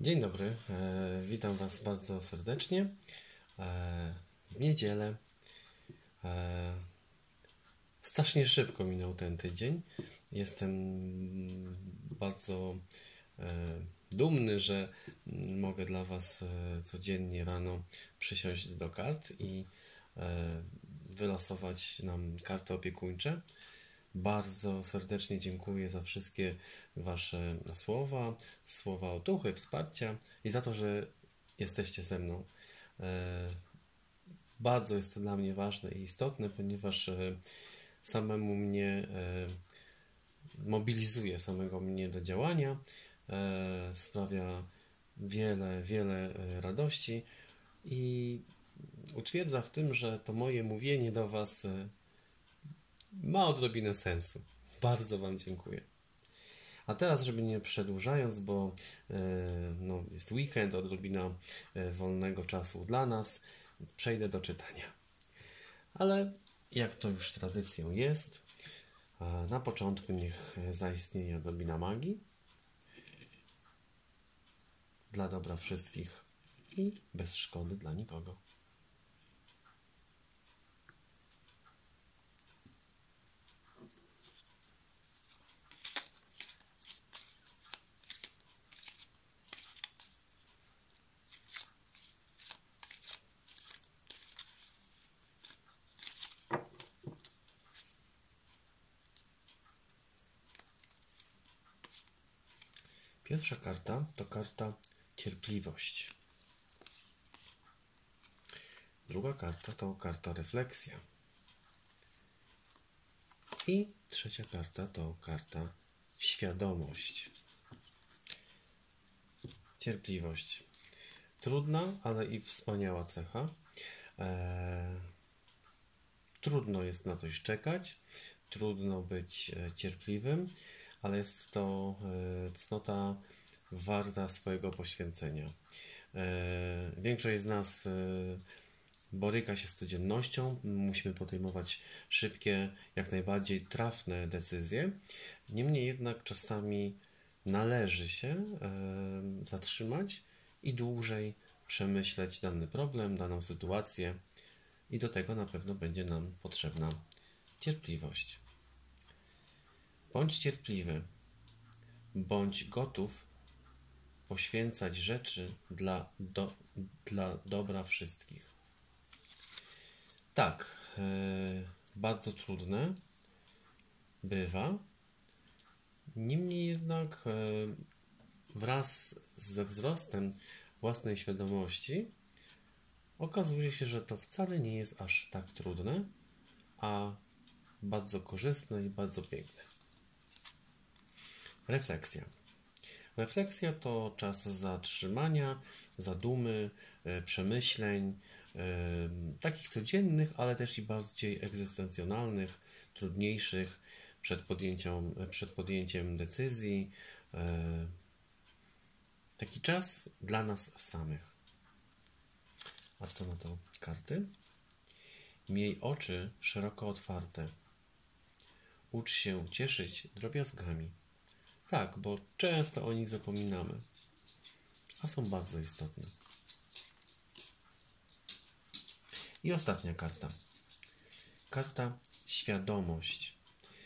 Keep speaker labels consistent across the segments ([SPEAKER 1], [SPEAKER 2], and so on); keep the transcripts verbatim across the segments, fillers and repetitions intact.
[SPEAKER 1] Dzień dobry, e, witam Was bardzo serdecznie. E, w niedzielę. E, strasznie szybko minął ten tydzień. Jestem bardzo e, dumny, że mogę dla Was e, codziennie rano przysiąść do kart i e, wylosować nam karty opiekuńcze. Bardzo serdecznie dziękuję za wszystkie Wasze słowa, słowa otuchy, wsparcia i za to, że jesteście ze mną. E, Bardzo jest to dla mnie ważne i istotne, ponieważ e, samemu mnie e, mobilizuje, samego mnie do działania, e, sprawia wiele, wiele e, radości i utwierdza w tym, że to moje mówienie do Was e, ma odrobinę sensu. Bardzo Wam dziękuję. A teraz, żeby nie przedłużając, bo e, no, jest weekend, odrobina e, wolnego czasu dla nas, przejdę do czytania. Ale jak to już tradycją jest, e, na początku niech zaistnieje odrobina magii dla dobra wszystkich i bez szkody dla nikogo. Pierwsza karta to karta cierpliwość. Druga karta to karta refleksja. I trzecia karta to karta świadomość. Cierpliwość. Trudna, ale i wspaniała cecha. Eee, trudno jest na coś czekać, trudno być cierpliwym, ale jest to e, cnota warta swojego poświęcenia. E, większość z nas e, boryka się z codziennością, musimy podejmować szybkie, jak najbardziej trafne decyzje. Niemniej jednak czasami należy się e, zatrzymać i dłużej przemyśleć dany problem, daną sytuację i do tego na pewno będzie nam potrzebna cierpliwość. Bądź cierpliwy, bądź gotów poświęcać rzeczy dla, do, dla dobra wszystkich. Tak, e, bardzo trudne bywa, niemniej jednak e, wraz ze wzrostem własnej świadomości okazuje się, że to wcale nie jest aż tak trudne, a bardzo korzystne i bardzo piękne. Refleksja. Refleksja to czas zatrzymania, zadumy, e, przemyśleń, e, takich codziennych, ale też i bardziej egzystencjonalnych, trudniejszych przed podjęciem, przed podjęciem decyzji. E, taki czas dla nas samych. A co na to karty? Miej oczy szeroko otwarte. Ucz się cieszyć drobiazgami. Tak, bo często o nich zapominamy, a są bardzo istotne. I ostatnia karta. Karta świadomość.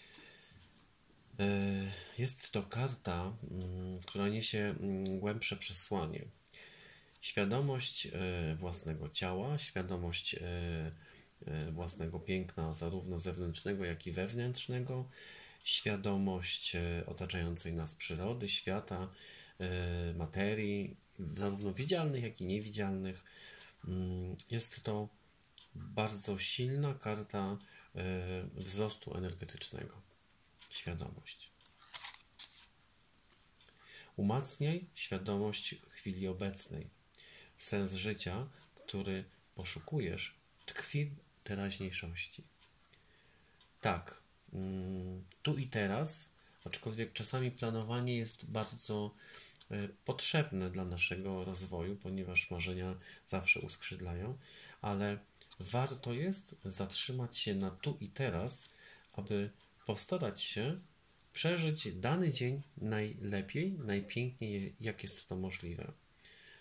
[SPEAKER 1] Jest to karta, która niesie głębsze przesłanie. Świadomość własnego ciała, świadomość własnego piękna, zarówno zewnętrznego, jak i wewnętrznego, świadomość otaczającej nas przyrody, świata, materii, zarówno widzialnych, jak i niewidzialnych. Jest to bardzo silna karta wzrostu energetycznego. Świadomość. Umacniaj świadomość chwili obecnej. Sens życia, który poszukujesz, tkwi w teraźniejszości. Tak, tu i teraz, aczkolwiek czasami planowanie jest bardzo potrzebne dla naszego rozwoju, ponieważ marzenia zawsze uskrzydlają, ale warto jest zatrzymać się na tu i teraz, aby postarać się przeżyć dany dzień najlepiej, najpiękniej, jak jest to możliwe.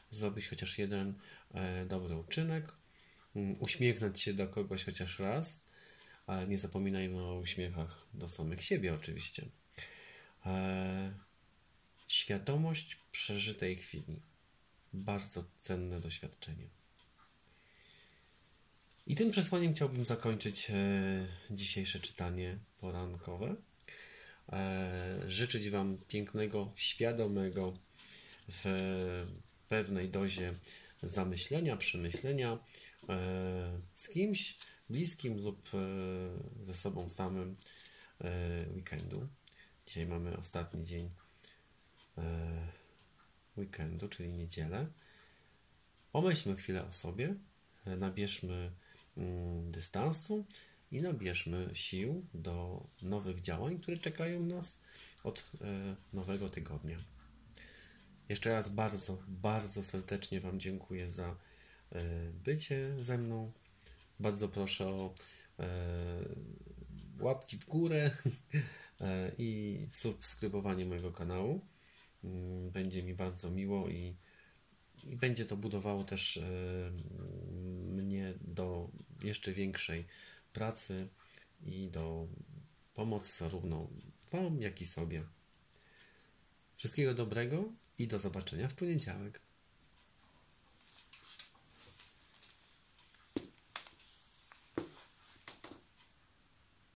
[SPEAKER 1] zrobić chociaż jeden e, dobry uczynek, mm, uśmiechnąć się do kogoś chociaż raz, ale nie zapominajmy o uśmiechach do samych siebie oczywiście. E, świadomość przeżytej chwili. Bardzo cenne doświadczenie. I tym przesłaniem chciałbym zakończyć e, dzisiejsze czytanie porankowe. E, życzyć Wam pięknego, świadomego, w pewnej dozie zamyślenia, przemyślenia e, z kimś bliskim lub e, ze sobą samym e, weekendu. Dzisiaj mamy ostatni dzień e, weekendu, czyli niedzielę. Pomyślmy chwilę o sobie, e, nabierzmy mm, dystansu i nabierzmy sił do nowych działań, które czekają nas od e, nowego tygodnia. Jeszcze raz bardzo, bardzo serdecznie Wam dziękuję za e, bycie ze mną. Bardzo proszę o e, łapki w górę e, i subskrybowanie mojego kanału. Będzie mi bardzo miło i, i będzie to budowało też e, mnie do jeszcze większej pracy i do pomocy zarówno Wam, jak i sobie. Wszystkiego dobrego i do zobaczenia w poniedziałek.